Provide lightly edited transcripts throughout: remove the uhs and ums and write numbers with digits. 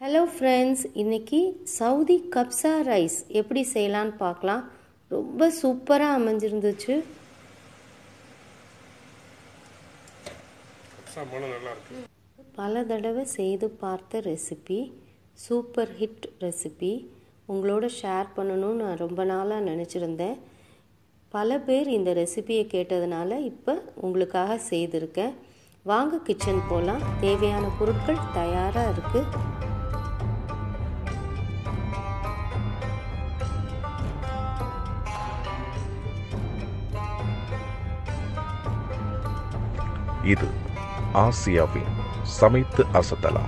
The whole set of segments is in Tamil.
ஹலோ ஃப்ரெண்ட்ஸ், இன்றைக்கி சவுதி கப்சா ரைஸ் எப்படி செய்யலான்னு பார்க்கலாம். ரொம்ப சூப்பராக அமைஞ்சிருந்துச்சு. பல தடவை செய்து பார்த்த ரெசிபி, சூப்பர் ஹிட் ரெசிபி. உங்களோட ஷேர் பண்ணணும்னு நான் ரொம்ப நாளாக நினச்சிருந்தேன். பல பேர் இந்த ரெசிபியை கேட்டதுனால இப்போ உங்களுக்காக செய்திருக்கேன். வாங்க கிச்சன் போகலாம். தேவையான பொருட்கள் தயாராக இருக்குது. இது ஆசியாவின் சமைத்து அசத்தலாம்.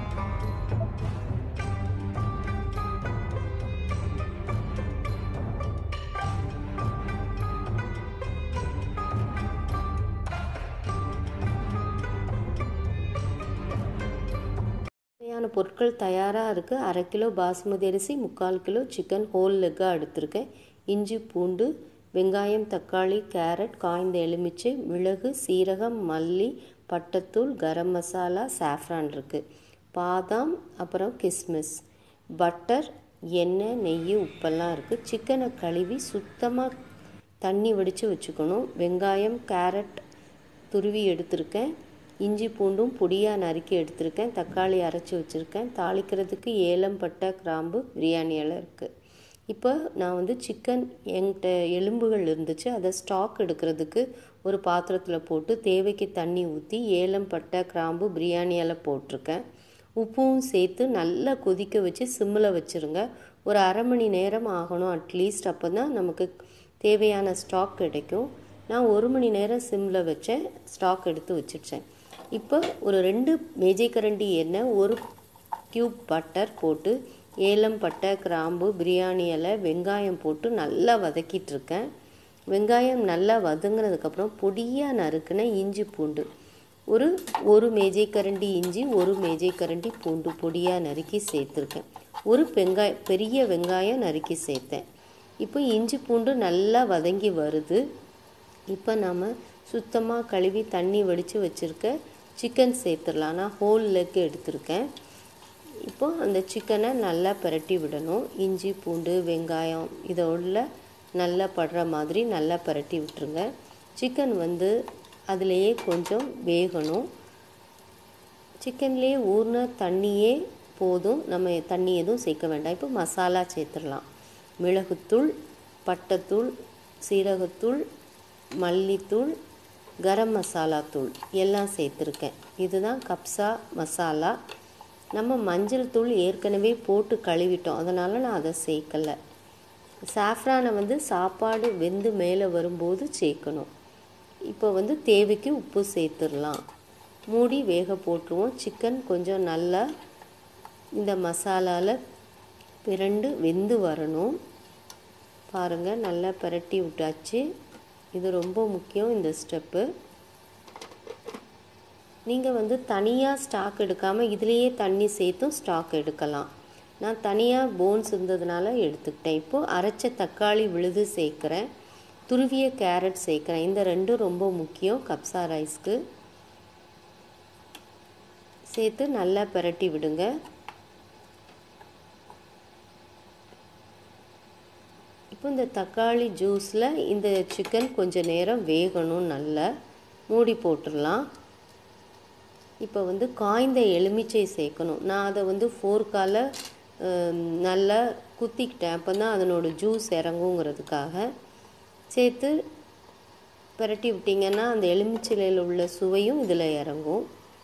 தேவையான பொருட்கள் தயாராக இருக்குது. 1/2 கிலோ பாசுமதி அரிசி, 3/4 கிலோ சிக்கன் ஹோல் லெக்காக எடுத்திருக்கேன். இஞ்சி, பூண்டு, வெங்காயம், தக்காளி, கேரட், காய்ந்த எலுமிச்சை, மிளகு, சீரகம், மல்லி, பட்டைத்தூள், கரம் மசாலா, சாஃப்ரான் இருக்குது. பாதாம், அப்புறம் கிஸ்மிஸ், பட்டர், எண்ணெய், நெய், உப்பெல்லாம் இருக்குது. சிக்கனை கழுவி சுத்தமாக தண்ணி வடித்து வச்சுக்கணும். வெங்காயம், கேரட் துருவி எடுத்திருக்கேன். இஞ்சி பூண்டும் பொடியாக நறுக்கி எடுத்திருக்கேன். தக்காளி அரைச்சி வச்சுருக்கேன். தாளிக்கிறதுக்கு ஏலம், பட்டை, கிராம்பு, பிரியாணி இலை இருக்குது. இப்போ நான் சிக்கன் என்கிட்ட எலும்புகள் இருந்துச்சு, அதை ஸ்டாக் எடுக்கிறதுக்கு ஒரு பாத்திரத்தில் போட்டு தேவைக்கு தண்ணி ஊற்றி ஏலம், பட்டை, கிராம்பு, பிரியாணி இலை போட்டிருக்கேன். உப்பும் சேர்த்து நல்லா கொதிக்க வச்சு சிம்மில் வச்சுருங்க. ஒரு 1/2 மணி நேரம் ஆகணும் அட்லீஸ்ட். அப்போ தான் நமக்கு தேவையான ஸ்டாக் கிடைக்கும். நான் 1 மணி நேரம் சிம்மில் வச்சேன், ஸ்டாக் எடுத்து வச்சுட்டேன். இப்போ ஒரு 2 மேஜைக்கரண்டி எண்ணெய், 1 கியூப் பட்டர் போட்டு ஏலம், பட்டை, கிராம்பு, பிரியாணி இலை, வெங்காயம் போட்டு நல்லா வதக்கிட்டுருக்கேன். வெங்காயம் நல்லா வதங்கினதுக்கப்புறம் பொடியாக நறுக்கின இஞ்சி பூண்டு, ஒரு மேஜைக்கரண்டி இஞ்சி, 1 மேஜைக்கரண்டி பூண்டு பொடியாக நறுக்கி சேர்த்துருக்கேன். ஒரு பெரிய வெங்காயம் நறுக்கி சேர்த்தேன். இப்போ இஞ்சி பூண்டு நல்லா வதங்கி வருது. இப்போ நம்ம சுத்தமாக கழுவி தண்ணி வடித்து வச்சுருக்க சிக்கன் சேர்த்துடலாம். நான் ஹோல் லெக் எடுத்திருக்கேன். இப்போ அந்த சிக்கனை நல்லா பிரட்டி விடணும். இஞ்சி, பூண்டு, வெங்காயம் இதோட நல்லா படுற மாதிரி நல்லா பிரட்டி விட்டுருங்க. சிக்கன் அதிலேயே கொஞ்சம் வேகணும். சிக்கன்லேயே ஊறின தண்ணியே போதும், நம்ம தண்ணி எதுவும் சேர்க்க வேண்டாம். இப்போ மசாலா சேர்த்துடலாம். மிளகுத்தூள், பட்டைத்தூள், சீரகத்தூள், மல்லித்தூள், கரம் மசாலா தூள் எல்லாம் சேர்த்துருக்கேன். இதுதான் கப்சா மசாலா. நம்ம மஞ்சள் தூள் ஏற்கனவே போட்டு கழுவிட்டோம், அதனால் நான் அதை சேர்க்கலை. சாஃப்ரானை சாப்பாடு வெந்து மேலே வரும்போது சேர்க்கணும். இப்போ தேவைக்கு உப்பு சேர்த்துடலாம். மூடி வேக போட்டுருவோம். சிக்கன் கொஞ்சம் நல்லா இந்த மசாலாவில் பிரண்டு வெந்து வரணும். பாருங்கள், நல்லா பிரட்டி விட்டாச்சு. இது ரொம்ப முக்கியம் இந்த ஸ்டெப்பு. நீங்கள் தனியாக ஸ்டாக் எடுக்காமல் இதிலேயே தண்ணி சேர்த்தும் ஸ்டாக் எடுக்கலாம். நான் தனியாக போன்ஸ் இருந்ததுனால எடுத்துக்கிட்டேன். இப்போது அரைச்ச தக்காளி விழுது சேர்க்குறேன். துருவிய கேரட் சேர்க்குறேன். இந்த 2 ரொம்ப முக்கியம் கப்சா ரைஸ்க்கு. சேர்த்து நல்லா பிரட்டி விடுங்க. இப்போ இந்த தக்காளி ஜூஸில் இந்த சிக்கன் கொஞ்சம் நேரம் வேகணும். நல்லா மூடி போட்டுடலாம். இப்போ காய்ந்த எலுமிச்சை சேர்க்கணும். நான் அதை ஃபோர்க்கால் நல்லா குத்திக்கிட்டேன். அப்போ தான் அதனோட ஜூஸ் இறங்குங்கிறதுக்காக சேர்த்து பிரட்டி விட்டிங்கன்னா அந்த எலுமிச்சையில் உள்ள சுவையும் இதில் இறங்கும்.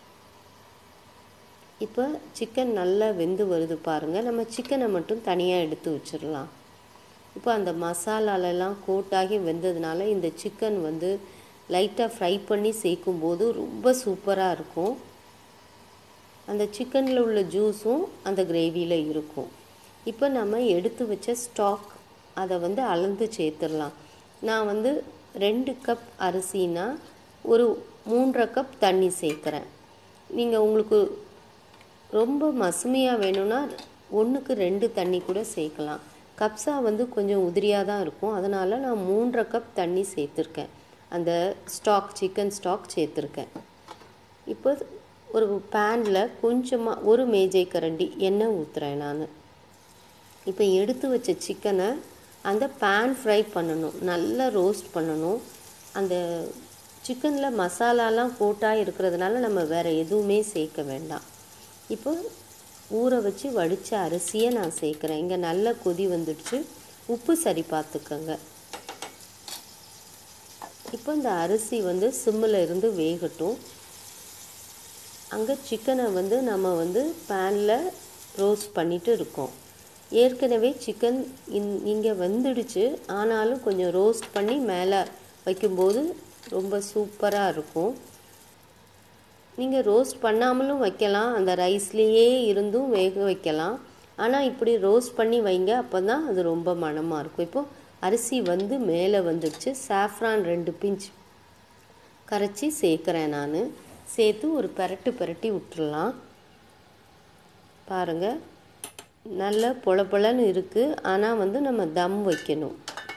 இப்போ சிக்கன் நல்லா வெந்து வருது பாருங்கள். நம்ம சிக்கனை மட்டும் தனியாக எடுத்து வச்சிடலாம். இப்போ அந்த மசாலாலெல்லாம் கோட்டாகி வெந்ததுனால இந்த சிக்கன் லைட்டாக ஃப்ரை பண்ணி சேர்க்கும்போது ரொம்ப சூப்பராக இருக்கும். அந்த சிக்கனில் உள்ள ஜூஸும் அந்த கிரேவியில் இருக்கும். இப்போ நம்ம எடுத்து வச்ச ஸ்டாக் அதை அளந்து சேர்த்துடலாம். நான் 2 கப் அரிசினா ஒரு 3.5 கப் தண்ணி சேர்க்குறேன். நீங்கள் உங்களுக்கு ரொம்ப மசுமையாக வேணும்னா 1க்கு 2 தண்ணி கூட சேர்க்கலாம். கப்சா கொஞ்சம் உதிரியாக தான் இருக்கும், அதனால் நான் 3.5 கப் தண்ணி சேர்த்துருக்கேன். அந்த சிக்கன் ஸ்டாக் சேர்த்துருக்கேன். இப்போ ஒரு பேனில் கொஞ்சமாக ஒரு மேஜை கரண்டி எண்ணெய் ஊற்றுறேன் நான். இப்போ எடுத்து வச்ச சிக்கனை அந்த பேன் ஃப்ரை பண்ணணும், நல்லா ரோஸ்ட் பண்ணணும். அந்த சிக்கனில் மசாலாலாம் கோட்டாக இருக்கிறதுனால நம்ம வேறு எதுவுமே சேர்க்க வேண்டாம். இப்போ ஊற வச்சு வடித்த அரிசியை நான் சேர்க்குறேன். இங்கே நல்ல கொதி வந்துடுச்சு. உப்பு சரி பார்த்துக்கோங்க. இப்போ இந்த அரிசி சிம்மில் இருந்து வேகட்டும். அங்கே சிக்கனை நம்ம பேனில் ரோஸ்ட் பண்ணிட்டு இருக்கோம். ஏற்கனவே சிக்கன் இங்கே வந்துடுச்சு, ஆனாலும் கொஞ்சம் ரோஸ்ட் பண்ணி மேலே வைக்கும்போது ரொம்ப சூப்பராக இருக்கும். நீங்கள் ரோஸ்ட் பண்ணாமலும் வைக்கலாம், அந்த ரைஸ்லேயே இருந்தும் வேக வைக்கலாம். ஆனால் இப்படி ரோஸ்ட் பண்ணி வைங்க, அப்போ தான் அது ரொம்ப மணமாக இருக்கும். இப்போது அரிசி மேலே வந்துடுச்சு. சாஃப்ரான் 2 பிஞ்ச் கரைச்சி சேர்க்குறேன் நான். சேர்த்து ஒரு பிரட்டி விட்டுடலாம். பாருங்கள், நல்ல பொலன்னு இருக்குது. ஆனால் நம்ம தம் வைக்கணும்.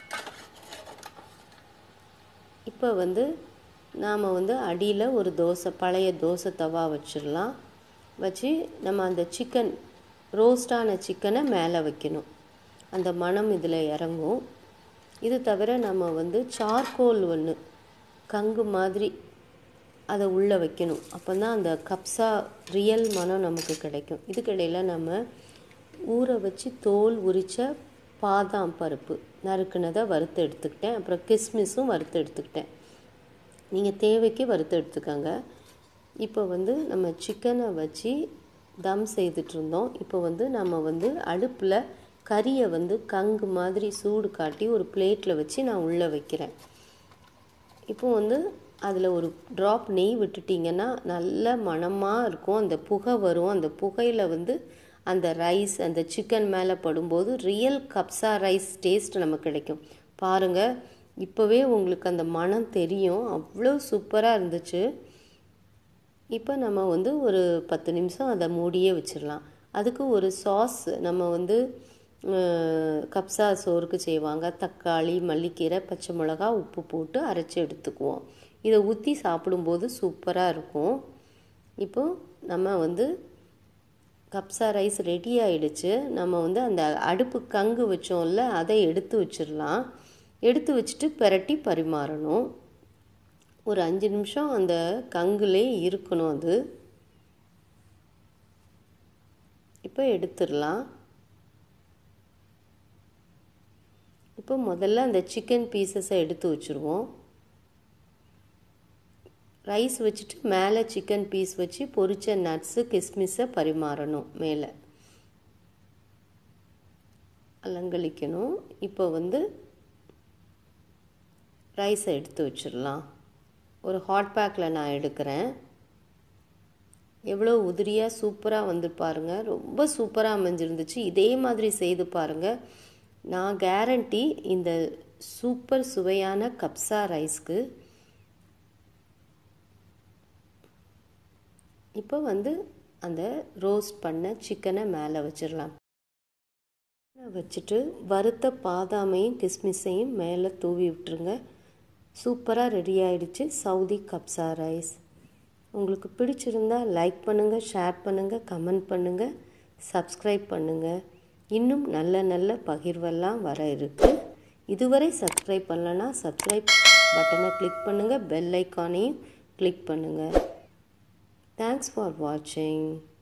இப்போ நாம் அடியில் ஒரு பழைய தோசை தவா வச்சிடலாம். வச்சு நம்ம அந்த சிக்கன் ரோஸ்டான சிக்கனை மேலே வைக்கணும். அந்த மணம் இதில் இறங்கும். இது தவிர நம்ம சார்கோல் ஒன்று கங்கு மாதிரி அதை உள்ளே வைக்கணும். அப்போ தான் அந்த கப்ஸா ரியல் மனம் நமக்கு கிடைக்கும். இதுக்கிடையில் நம்ம ஊற வச்சு தோல் உரித்த பாதாம் பருப்பு நறுக்குனதை வறுத்து எடுத்துக்கிட்டேன். அப்புறம் கிஸ்மிஸும் வறுத்து எடுத்துக்கிட்டேன். நீங்கள் தேவைக்கு வறுத்து எடுத்துக்கோங்க. இப்போ நம்ம சிக்கனை வச்சு தம் செய்துட்ருந்தோம். இப்போ நம்ம அடுப்பில் கறியை கங்கு மாதிரி சூடு காட்டி ஒரு பிளேட்டில் வச்சு நான் உள்ளே வைக்கிறேன். இப்போ அதில் ஒரு ட்ராப் நெய் விட்டுட்டிங்கன்னா நல்ல மணமாக இருக்கும். அந்த புகை வரும். அந்த புகையில் அந்த ரைஸ் அந்த சிக்கன் மேலே படும்போது ரியல் கப்ஸா ரைஸ் டேஸ்ட் நமக்கு கிடைக்கும். பாருங்கள், இப்போவே உங்களுக்கு அந்த மணம் தெரியும். அவ்வளோ சூப்பராக இருந்துச்சு. இப்போ நம்ம ஒரு 10 நிமிஷம் அதை மூடியே வச்சிடலாம். அதுக்கு ஒரு சாஸ் நம்ம கப்ஸா சோறுக்கு செய்வாங்க. தக்காளி, மல்லிக்கீரை, பச்சை மிளகா, உப்பு போட்டு அரைச்சி எடுத்துக்குவோம். இதை ஊற்றி சாப்பிடும்போது சூப்பராக இருக்கும். இப்போது நம்ம கப்ஸா ரைஸ் ரெடி ஆகிடுச்சு. நம்ம அந்த அடுப்பு கங்கு வச்சோம்ல, அதை எடுத்து வச்சிடலாம். எடுத்து வச்சுட்டு பிரட்டி பரிமாறணும். ஒரு 5 நிமிஷம் அந்த கங்குலே இருக்கணும் அது. இப்போ எடுத்துடலாம். இப்போ முதல்ல அந்த சிக்கன் பீசஸை எடுத்து வச்சுருவோம். ரைஸ் வச்சுட்டு மேலே சிக்கன் பீஸ் வச்சு பொரிச்ச நட்ஸு கிஸ்மிஸை பரிமாறணும். மேலே அலங்கழிக்கணும். இப்போ ரைஸை எடுத்து வச்சிடலாம். ஒரு ஹாட் பேக்கில் நான் எடுக்கிறேன். எவ்வளோ உதிரியாக சூப்பராக பாருங்கள். ரொம்ப சூப்பராக அமைஞ்சிருந்துச்சு. இதே மாதிரி செய்து பாருங்கள். நான் கேரண்டி இந்த சூப்பர் சுவையான கப்ஸா ரைஸ்க்கு. இப்போ அந்த ரோஸ்ட் பண்ண சிக்கனை மேலே வச்சிடலாம். வச்சுட்டு வறுத்த பாதாமையும் கிஸ்மிஸையும் மேலே தூவி விட்டுருங்க. சூப்பராக ரெடி ஆகிடுச்சு சவுதி கப்ஸா ரைஸ். உங்களுக்கு பிடிச்சிருந்தா லைக் பண்ணுங்கள், ஷேர் பண்ணுங்கள், கமெண்ட் பண்ணுங்கள், சப்ஸ்கிரைப் பண்ணுங்கள். இன்னும் நல்ல நல்ல பகிர்வெல்லாம் வர இருக்குது. இதுவரை சப்ஸ்கிரைப் பண்ணலன்னா சப்ஸ்கிரைப் பட்டனை கிளிக் பண்ணுங்கள், பெல் ஐக்கானையும் கிளிக் பண்ணுங்கள். Thanks for watching.